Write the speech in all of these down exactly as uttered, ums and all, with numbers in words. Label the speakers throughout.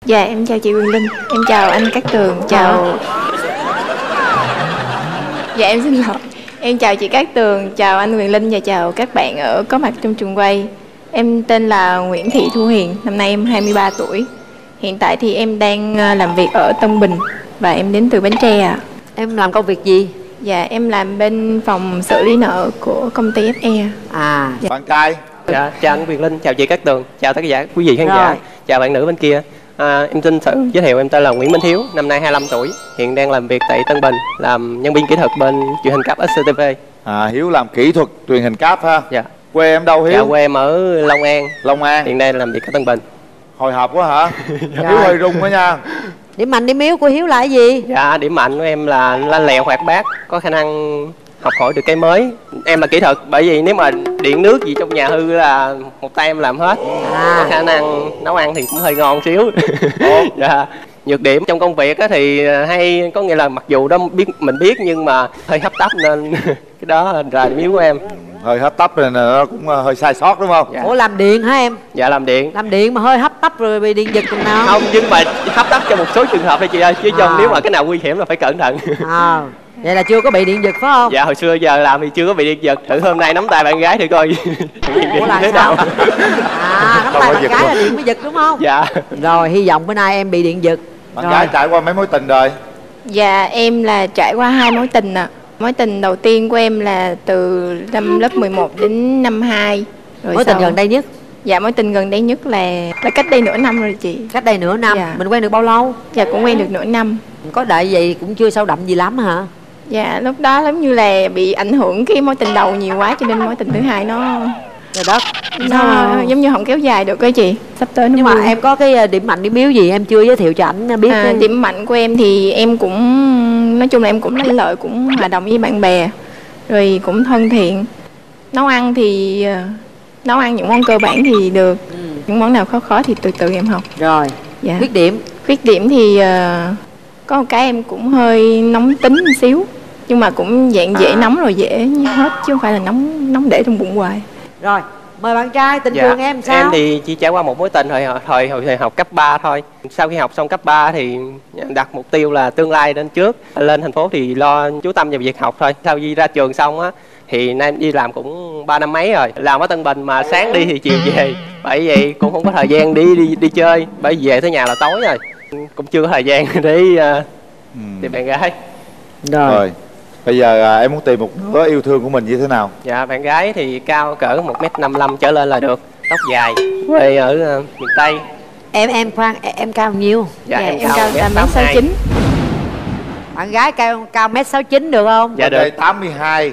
Speaker 1: Dạ em chào chị Quyền Linh, em chào anh Cát Tường, chào... Dạ em xin lỗi. Em chào chị Cát Tường, chào anh Quyền Linh và chào các bạn ở có mặt trong trường quay. Em tên là Nguyễn Thị Thu Hiền, năm nay em hai mươi ba tuổi. Hiện tại thì em đang làm việc ở Tân Bình và em đến từ Bến Tre ạ.
Speaker 2: Em làm công việc gì?
Speaker 1: Dạ em làm bên phòng xử lý nợ của công ty ép e.
Speaker 2: À
Speaker 1: dạ.
Speaker 3: Bạn trai.
Speaker 4: Dạ, chào anh Quyền Linh, chào chị Cát Tường, chào tất cả quý vị khán
Speaker 2: Rồi.
Speaker 4: giả, chào bạn nữ bên kia. À, em xin tự giới thiệu, em tên là Nguyễn Minh Hiếu, năm nay hai mươi lăm tuổi, hiện đang làm việc tại Tân Bình, làm nhân viên kỹ thuật bên truyền hình cáp ét xê tê vê.
Speaker 3: À, Hiếu làm kỹ thuật truyền hình cáp ha.
Speaker 4: Dạ.
Speaker 3: Quê em đâu Hiếu?
Speaker 4: Dạ, quê em ở Long An.
Speaker 3: Long An.
Speaker 4: Hiện nay làm việc ở Tân Bình.
Speaker 3: Hồi hộp quá hả? Hiếu hơi rung đó nha.
Speaker 2: điểm mạnh điểm yếu của Hiếu là cái gì?
Speaker 4: Dạ, điểm mạnh của em là lanh lẹ hoạt bát, có khả năng học hỏi được cái mới. Em là kỹ thuật, bởi vì nếu mà điện nước gì trong nhà hư là một tay em làm hết.
Speaker 2: À.
Speaker 4: Có khả năng nấu ăn thì cũng hơi ngon xíu. Dạ. Nhược điểm trong công việc á thì hay, có nghĩa là mặc dù đó biết mình biết nhưng mà hơi hấp tấp nên cái đó là điểm yếu của em.
Speaker 3: Hơi hấp tấp nên nó cũng hơi sai sót đúng không?
Speaker 4: Dạ.
Speaker 2: Ủa làm điện hả em?
Speaker 4: Dạ làm điện.
Speaker 2: Làm điện mà hơi hấp tấp rồi bị điện giật tuần nào?
Speaker 4: Không, nhưng mà hấp tấp trong một số trường hợp thôi chị ơi, chứ
Speaker 2: À.
Speaker 4: trong nếu mà cái nào nguy hiểm là phải cẩn thận.
Speaker 2: À, vậy là chưa có bị điện giật phải không?
Speaker 4: Dạ hồi xưa giờ làm thì chưa có bị điện giật, thử hôm nay nắm tay bạn gái thử coi.
Speaker 2: Ủa là
Speaker 4: thế
Speaker 2: sao?
Speaker 4: nào?
Speaker 2: À, nắm
Speaker 3: Không
Speaker 2: tay
Speaker 3: có
Speaker 2: bạn
Speaker 3: giật
Speaker 2: gái
Speaker 3: luôn.
Speaker 2: là điện mới giật đúng không?
Speaker 4: Dạ.
Speaker 2: Rồi hy vọng bữa nay em bị điện giật.
Speaker 3: Bạn
Speaker 2: Rồi.
Speaker 3: gái trải qua mấy mối tình rồi?
Speaker 1: Dạ em là trải qua hai mối tình ạ. Mối tình đầu tiên của em là từ năm lớp mười một đến năm hai. Rồi
Speaker 2: Mối tình
Speaker 1: sau-
Speaker 2: gần đây nhất?
Speaker 1: Dạ mối tình gần đây nhất là là cách đây nửa năm rồi chị.
Speaker 2: Cách đây nửa năm.
Speaker 1: Dạ.
Speaker 2: Mình quen được bao lâu?
Speaker 1: Dạ cũng quen được nửa năm.
Speaker 2: Có đợi vậy cũng chưa sâu đậm gì lắm hả?
Speaker 1: Dạ lúc đó giống như là bị ảnh hưởng cái mối tình đầu nhiều quá cho nên mối tình thứ hai nó
Speaker 2: Trời đất.
Speaker 1: nó
Speaker 2: Sao?
Speaker 1: giống như không kéo dài được cái chị. Sắp tới nó
Speaker 2: Nhưng mà
Speaker 1: vui.
Speaker 2: em có cái điểm mạnh điểm yếu gì em chưa giới thiệu cho ảnh biết?
Speaker 1: À,
Speaker 2: cái...
Speaker 1: điểm mạnh của em thì em cũng nói chung là em cũng lanh lợi, cũng hòa đồng với bạn bè, rồi cũng thân thiện. Nấu ăn thì ờ, nấu ăn những món cơ bản thì được,
Speaker 2: Ừ.
Speaker 1: những món nào khó khó thì từ từ em học.
Speaker 2: Rồi.
Speaker 1: Dạ.
Speaker 2: Khuyết điểm?
Speaker 1: Khuyết điểm thì ờ, có một cái em cũng hơi nóng tính một xíu, nhưng mà cũng dạng dễ nóng rồi dễ hết chứ không phải là nóng nóng để trong bụng hoài.
Speaker 2: Rồi, mời bạn trai. Tình trường em sao?
Speaker 4: Em thì chỉ trải qua một mối tình hồi hồi hồi, hồi học cấp ba thôi. Sau khi học xong cấp ba thì đặt mục tiêu là tương lai lên trước, lên thành phố thì lo chú tâm vào việc học thôi. Sau khi ra trường xong á thì nay em đi làm cũng ba năm mấy rồi, làm ở Tân Bình mà sáng đi thì chiều về, bởi vậy cũng không có thời gian đi đi đi chơi, bởi vì về tới nhà là tối rồi, cũng chưa có thời gian để uh,
Speaker 3: Ừ.
Speaker 4: tìm bạn gái.
Speaker 2: Rồi.
Speaker 3: Rồi. Bây giờ à, em muốn tìm một nửa yêu thương của mình như thế nào?
Speaker 4: Dạ bạn gái thì cao cỡ một mét năm mươi lăm trở lên là được, tóc dài, quê ở uh, miền Tây.
Speaker 2: Em em khoan em, em cao bao nhiêu?
Speaker 1: Dạ, em cao tầm mét sáu chín.
Speaker 2: Bạn gái cao cao mét sáu chín được không?
Speaker 4: Dạ
Speaker 3: Đây
Speaker 4: được.
Speaker 3: tám mươi hai.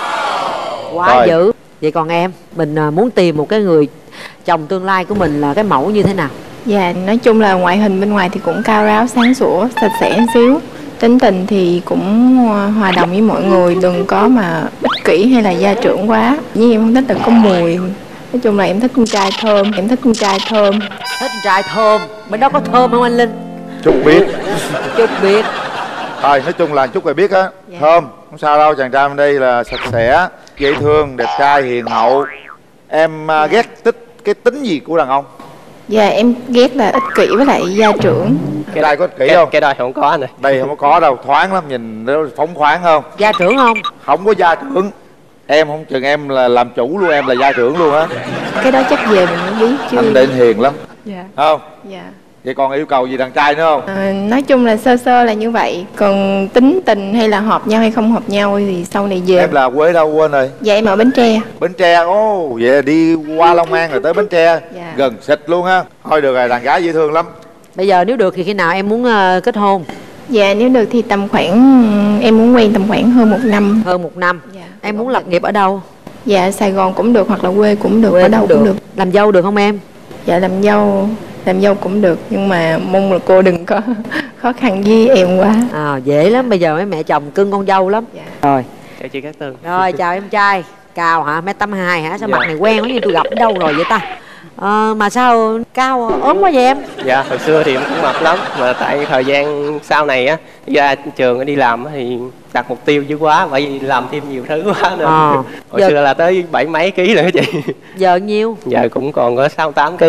Speaker 2: Quá
Speaker 3: Rồi.
Speaker 2: dữ. Vậy còn em, mình à, muốn tìm một cái người chồng tương lai của mình là cái mẫu như thế nào?
Speaker 1: Dạ, nói chung là ngoại hình bên ngoài thì cũng cao ráo, sáng sủa, sạch sẽ một xíu. Tính tình thì cũng hòa đồng với mọi người, đừng có mà ích kỷ hay là gia trưởng quá. Nhưng em không thích là có mùi. Nói chung là em thích con trai thơm, em thích con trai thơm.
Speaker 2: Thích con trai thơm. Bên đó có thơm không anh Linh?
Speaker 3: Chút biết.
Speaker 2: Chút biết.
Speaker 3: Thôi nói chung là chút rồi biết á.
Speaker 1: Dạ.
Speaker 3: Thơm. Không sao đâu, chàng trai bên đây là sạch sẽ, dễ thương, đẹp trai, hiền hậu. Em à, ghét tích cái tính gì của đàn ông?
Speaker 1: Dạ, em ghét là ích kỷ với lại gia trưởng.
Speaker 3: Cái đây có ích kỷ
Speaker 4: cái,
Speaker 3: không?
Speaker 4: cái đó thì không có anh ơi.
Speaker 3: Đây không có đâu, thoáng lắm, nhìn nó phóng khoáng không?
Speaker 2: Gia trưởng không?
Speaker 3: Không có gia trưởng. Em không chừng em là làm chủ luôn, em là gia trưởng luôn á.
Speaker 1: Cái đó chắc về mình mới biết chứ.
Speaker 3: Anh định hiền lắm.
Speaker 1: Dạ.
Speaker 3: Không?
Speaker 1: Dạ.
Speaker 3: Vậy còn yêu cầu gì đàn trai nữa không?
Speaker 1: À, nói chung là sơ sơ là như vậy. Còn tính tình hay là hợp nhau hay không hợp nhau thì sau này về.
Speaker 3: Em là quê đâu quên rồi?
Speaker 1: Dạ em ở Bến Tre.
Speaker 3: Bến Tre. Ồ, vậy là đi qua Long An rồi tới Bến Tre.
Speaker 1: Dạ.
Speaker 3: Gần xịt luôn á. Thôi được rồi, đàn gái dễ thương lắm.
Speaker 2: Bây giờ nếu được thì khi nào em muốn ờ, kết hôn?
Speaker 1: Dạ nếu được thì tầm khoảng em muốn quen tầm khoảng hơn một năm.
Speaker 2: Hơn một năm.
Speaker 1: Dạ.
Speaker 2: Em muốn lập nghiệp ở đâu?
Speaker 1: Dạ Sài Gòn cũng được hoặc là quê cũng được,
Speaker 2: Quê
Speaker 1: ở đâu cũng được.
Speaker 2: Làm dâu được không em?
Speaker 1: Dạ làm dâu, làm dâu cũng được nhưng mà mong là cô đừng có khó khăn với em quá.
Speaker 2: À, dễ lắm, bây giờ mấy mẹ chồng cưng con dâu lắm.
Speaker 1: Dạ.
Speaker 2: Rồi.
Speaker 4: Chào chị Cát Tường.
Speaker 2: Rồi chào em trai. Cao hả? Mét tám hai hả? Sao
Speaker 4: Dạ.
Speaker 2: mặt này quen quá như tôi gặp ở đâu rồi vậy ta? Ờ, mà sao cao ốm quá vậy em?
Speaker 4: Dạ hồi xưa thì em cũng mập lắm, mà tại thời gian sau này á ra trường đi làm á thì đặt mục tiêu dữ quá, bởi vì làm thêm nhiều thứ quá nên
Speaker 2: Ờ.
Speaker 4: hồi
Speaker 2: Giờ-
Speaker 4: xưa là tới bảy mấy ký rồi đó chị.
Speaker 2: Giờ nhiêu?
Speaker 4: Giờ cũng còn có sáu tám ký à.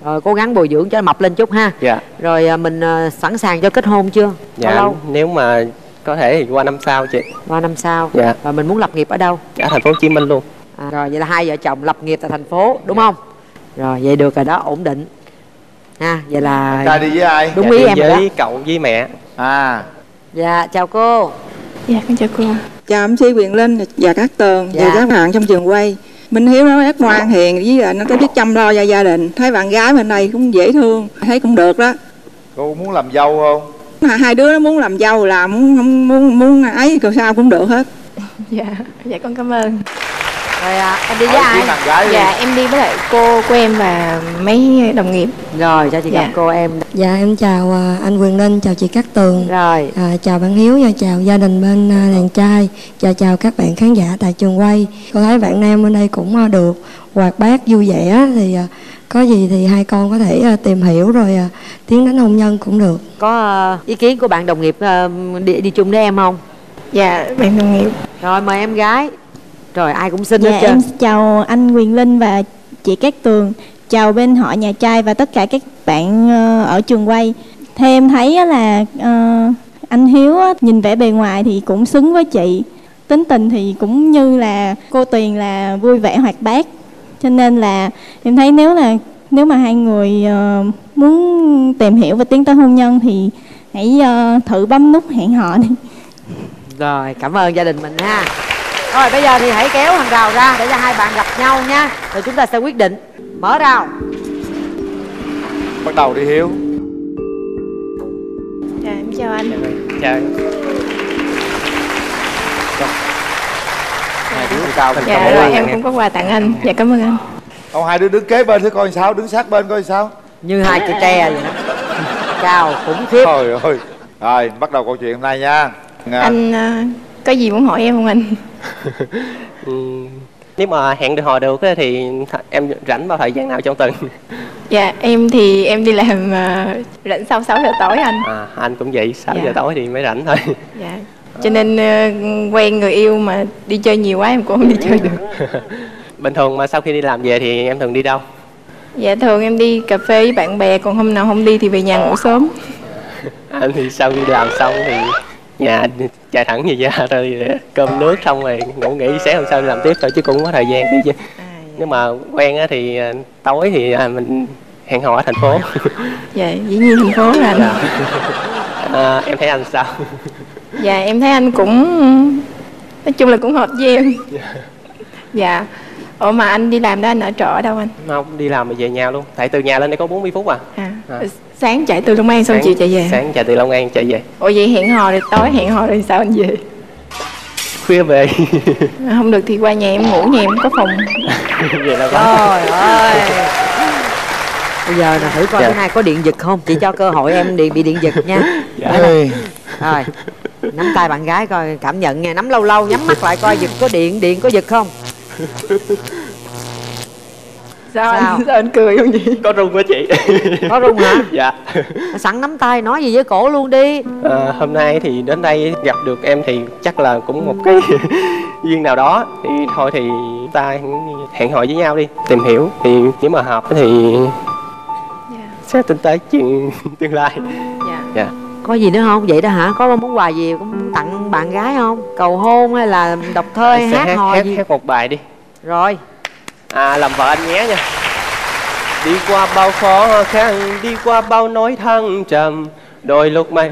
Speaker 2: Rồi cố gắng bồi dưỡng cho mập lên chút ha.
Speaker 4: Dạ.
Speaker 2: Rồi à, mình à, sẵn sàng cho kết hôn chưa?
Speaker 4: Dạ,
Speaker 2: Bao lâu?
Speaker 4: nếu mà có thể thì qua năm sau chị.
Speaker 2: Qua năm sau.
Speaker 4: Dạ.
Speaker 2: Và mình muốn lập nghiệp ở đâu?
Speaker 4: Ở thành phố Hồ Chí Minh luôn.
Speaker 2: À, rồi vậy là hai vợ chồng lập nghiệp tại thành phố đúng không? Rồi vậy được rồi đó, ổn định ha. Vậy là
Speaker 3: Trai đi với ai?
Speaker 2: đúng
Speaker 4: Dạ,
Speaker 2: ý
Speaker 4: đi
Speaker 2: em rồi đó.
Speaker 4: với cậu với mẹ.
Speaker 3: À,
Speaker 2: Dạ chào cô.
Speaker 1: Dạ con chào cô.
Speaker 5: Chào em xê Quyền Linh và các Tường
Speaker 2: Dạ.
Speaker 5: và các bạn trong trường quay. Minh Hiếu nó rất ngoan hiền, với lại nó có biết chăm lo cho gia đình. Thấy bạn gái bên đây cũng dễ thương, thấy cũng được đó.
Speaker 3: cô muốn làm dâu không?
Speaker 5: Hai hai đứa nó muốn làm dâu làm, muốn muốn muốn, muốn ấy cầu sao cũng được hết.
Speaker 1: Dạ, dạ con cảm ơn.
Speaker 2: Rồi à, em đi với
Speaker 3: Hỏi
Speaker 2: ai?
Speaker 3: tiếng đàn gái đi.
Speaker 1: Dạ em đi với lại cô của em và mấy đồng nghiệp.
Speaker 2: Rồi cho chị gặp
Speaker 1: Dạ.
Speaker 2: cô em.
Speaker 6: Dạ em chào à, anh Quyền Linh, chào chị Cát Tường,
Speaker 2: Rồi
Speaker 6: à, chào bạn Hiếu và chào gia đình bên à, đàn trai, và chào các bạn khán giả tại trường quay. Con thấy bạn nam bên đây cũng à, được hoạt bát vui vẻ, thì à, có gì thì hai con có thể à, tìm hiểu rồi à, tiến đến hôn nhân cũng được.
Speaker 2: có à, ý kiến của bạn đồng nghiệp à, đi đi chung với em không?
Speaker 1: Dạ bạn đồng nghiệp.
Speaker 2: Rồi mời em gái. Rồi ai cũng xin
Speaker 7: Dạ
Speaker 2: hết trơn.
Speaker 7: em chào anh Quyền Linh và chị Cát Tường, chào bên họ nhà trai và tất cả các bạn ờ, ở trường quay. Theo em thấy á là ờ, anh Hiếu á, nhìn vẻ bề ngoài thì cũng xứng với chị, tính tình thì cũng như là cô Tuyền là vui vẻ hoạt bát, cho nên là em thấy nếu là nếu mà hai người ờ, muốn tìm hiểu và tiến tới hôn nhân thì hãy ờ, thử bấm nút hẹn hò đi.
Speaker 2: Rồi cảm ơn gia đình mình ha. Rồi bây giờ thì hãy kéo hàng rào ra để cho hai bạn gặp nhau nha. Rồi chúng ta sẽ quyết định. Mở rào.
Speaker 3: Bắt đầu đi Hiếu.
Speaker 1: Dạ em chào anh.
Speaker 4: Chào.
Speaker 3: Hai đứa cao thành
Speaker 1: Dạ
Speaker 3: công
Speaker 1: rồi
Speaker 3: quá.
Speaker 1: em cũng có quà tặng anh. Dạ cảm ơn anh.
Speaker 3: Ông hai đứa đứng kế bên thử coi sao, đứng sát bên coi sao.
Speaker 2: Như hai cây tre vậy đó. Cao khủng khiếp.
Speaker 3: Trời ơi. Rồi bắt đầu câu chuyện hôm nay nha. Nga.
Speaker 1: Anh à, có gì muốn hỏi em không anh?
Speaker 4: Ừ, nếu mà hẹn được hò được á thì th- em rảnh vào thời gian nào trong tuần?
Speaker 1: Dạ em thì em đi làm à, rảnh sau sáu giờ tối anh.
Speaker 4: À, anh cũng vậy, sáu
Speaker 1: Dạ.
Speaker 4: giờ tối thì mới rảnh thôi.
Speaker 1: Dạ. Cho nên à, quen người yêu mà đi chơi nhiều quá em cũng không đi chơi được.
Speaker 4: Bình thường mà sau khi đi làm về thì em thường đi đâu?
Speaker 1: Dạ thường em đi cà phê với bạn bè, còn hôm nào không đi thì về nhà ngủ sớm.
Speaker 4: Anh thì sau khi làm xong thì nhà chạy thẳng về nhà rồi cơm nước xong rồi ngủ nghỉ, sáng hôm sau đi làm tiếp thôi chứ cũng không có thời gian đi chứ.
Speaker 1: À,
Speaker 4: Nếu mà quen á thì à, tối thì à, mình hẹn hò ở thành phố.
Speaker 1: dạ dĩ nhiên thành phố rồi anh.
Speaker 4: À, em thấy anh sao?
Speaker 1: Dạ em thấy anh cũng nói chung là cũng hợp với em. Dạ. Ủa mà anh đi làm đó anh ở trọ ở đâu anh?
Speaker 4: Không, đi làm mà về nhà luôn. Tại từ nhà lên đây có bốn mươi phút à.
Speaker 1: À,
Speaker 4: À.
Speaker 1: sáng chạy từ Long An xong chiều chạy về.
Speaker 4: Sáng chạy từ Long An chạy về.
Speaker 1: Ủa vậy hẹn hò rồi tối hẹn hò rồi sao anh về?
Speaker 4: Khuya về.
Speaker 1: À, không được thì qua nhà em ngủ, nhà em có phòng.
Speaker 4: Vậy là có.
Speaker 2: Trời ơi. Bây giờ là thử coi
Speaker 4: Dạ.
Speaker 2: bữa nay có điện giật không. Chị cho cơ hội em đi bị điện giật nha.
Speaker 4: Dạ.
Speaker 3: Ê,
Speaker 2: Rồi nắm tay bạn gái coi cảm nhận nha. Nắm lâu lâu nhắm mắt lại coi giật có điện. Điện có giật không?
Speaker 1: Sao,
Speaker 2: Sao?
Speaker 1: anh, sao anh cười không vậy?
Speaker 4: Có rung quá chị.
Speaker 2: Có rung hả?
Speaker 4: Dạ.
Speaker 2: Sẵn nắm tay nói gì với cổ luôn đi.
Speaker 4: À, hôm nay thì đến đây gặp được em thì chắc là cũng một cái duyên nào đó, thì thôi thì ta hẹn hò với nhau đi, tìm hiểu thì nếu mà hợp thì
Speaker 1: Dạ.
Speaker 4: sẽ tính tới chuyện tương lai.
Speaker 1: Dạ.
Speaker 4: Dạ.
Speaker 2: Có gì nữa không? Vậy đó hả? Có món quà gì cũng tặng bạn gái không? Cầu hôn hay là độc thơ hay
Speaker 4: Sẽ
Speaker 2: hát hò
Speaker 4: hát,
Speaker 2: gì?
Speaker 4: hát một bài đi.
Speaker 2: Rồi.
Speaker 4: À, làm vợ anh nhé nha. Đi qua bao khó khăn, đi qua bao nỗi thăng trầm, đôi lúc mang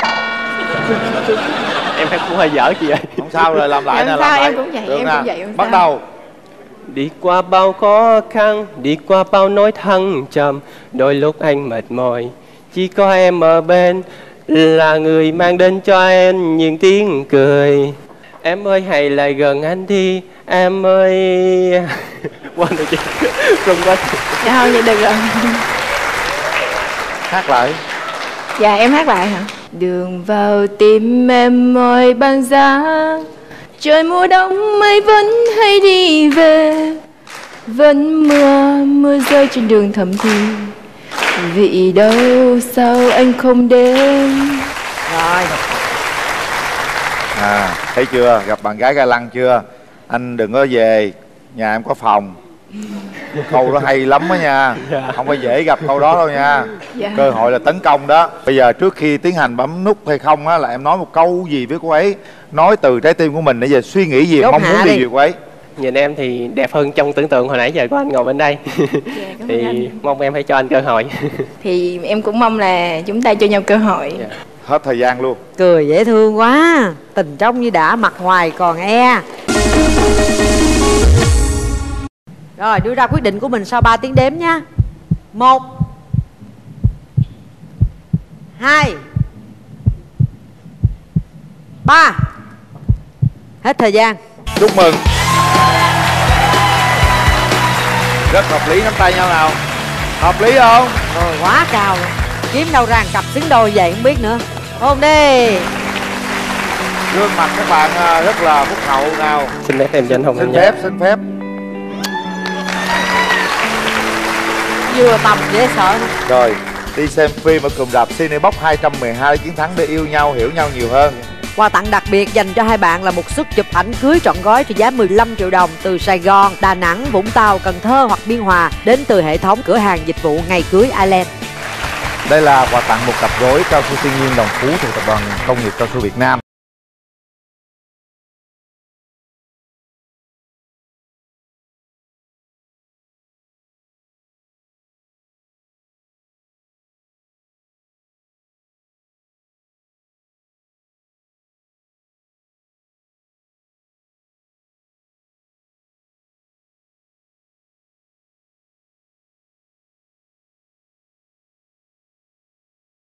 Speaker 4: em thấy cũng hơi dở chị ơi.
Speaker 3: không sao rồi làm lại
Speaker 1: Em
Speaker 3: nè,
Speaker 1: sao,
Speaker 3: làm lại.
Speaker 1: em cũng vậy,
Speaker 3: Được
Speaker 1: em
Speaker 3: nè.
Speaker 1: cũng vậy, em
Speaker 3: Bắt
Speaker 1: sao?
Speaker 3: đầu.
Speaker 4: Đi qua bao khó khăn, đi qua bao nỗi thăng trầm, đôi lúc anh mệt mỏi, chỉ có em ở bên là người mang đến cho em những tiếng cười. Em ơi hãy lại gần anh đi, em ơi. Quên rồi chị. Rung quá.
Speaker 1: Dạ không vậy được rồi.
Speaker 3: Hát lại.
Speaker 1: Dạ em hát lại hả? Đường vào tim em mỏi băng giá, trời mùa đông mây vẫn hay đi về, vẫn mưa mưa rơi trên đường thầm thì, vì đâu sao anh không đến.
Speaker 2: Rồi.
Speaker 3: À, thấy chưa, gặp bạn gái ga lăng chưa? Anh đừng có về, nhà em có phòng, Câu đó hay lắm đó nha.
Speaker 4: Dạ.
Speaker 3: Không phải dễ gặp câu đó đâu nha.
Speaker 1: Dạ.
Speaker 3: Cơ hội là tấn công đó. Bây giờ trước khi tiến hành bấm nút hay không á, là em nói một câu gì với cô ấy, nói từ trái tim của mình để giờ suy nghĩ gì,
Speaker 2: Chốt
Speaker 3: mong
Speaker 2: hạ
Speaker 3: muốn
Speaker 2: đi.
Speaker 3: điều gì cô ấy.
Speaker 4: Nhìn em thì đẹp hơn trong tưởng tượng hồi nãy giờ của anh ngồi bên đây.
Speaker 1: cảm
Speaker 4: Thì
Speaker 1: ơn anh.
Speaker 4: mong em hãy cho anh cơ hội.
Speaker 1: Thì em cũng mong là chúng ta cho nhau cơ hội.
Speaker 4: Dạ.
Speaker 3: Hết thời gian luôn.
Speaker 2: Cười dễ thương quá. Tình trong như đã, mặt hoài còn e. Rồi đưa ra quyết định của mình sau ba tiếng đếm nha. Một, hai, ba. Hết thời gian.
Speaker 3: Chúc mừng. Rất hợp lý, nắm tay nhau nào. Hợp lý không?
Speaker 2: Rồi quá cao luôn. Kiếm đâu ra cặp xứng đôi vậy không biết nữa. Hôn đi.
Speaker 3: Gương mặt các bạn à, rất là phúc hậu nào.
Speaker 4: Xin phép em cho anh Hùng
Speaker 3: Xin
Speaker 4: em nhé.
Speaker 3: phép, xin phép.
Speaker 2: Vừa tầm dễ sợ nữa.
Speaker 3: Rồi, đi xem phim ở cụm rạp Cinebox hai trăm mười hai chiến thắng để yêu nhau, hiểu nhau nhiều hơn.
Speaker 2: Quà tặng đặc biệt dành cho hai bạn là một suất chụp ảnh cưới trọn gói trị giá mười lăm triệu đồng từ Sài Gòn, Đà Nẵng, Vũng Tàu, Cần Thơ hoặc Biên Hòa đến từ hệ thống cửa hàng dịch vụ ngày cưới Island.
Speaker 3: Đây là quà tặng một cặp gối cao su thiên nhiên Đồng Phú thuộc tập đoàn Công nghiệp Cao su Việt Nam.